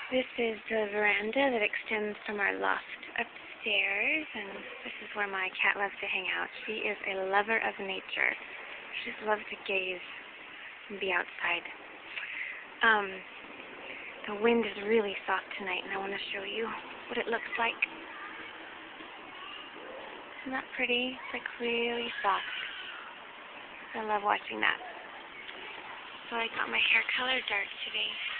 This is the veranda that extends from our loft upstairs, and this is where my cat loves to hang out. She is a lover of nature. She just loves to gaze and be outside. The wind is really soft tonight, and I want to show you what it looks like. Isn't that pretty? It's like really soft. I love watching that. So I got my hair colored dark today.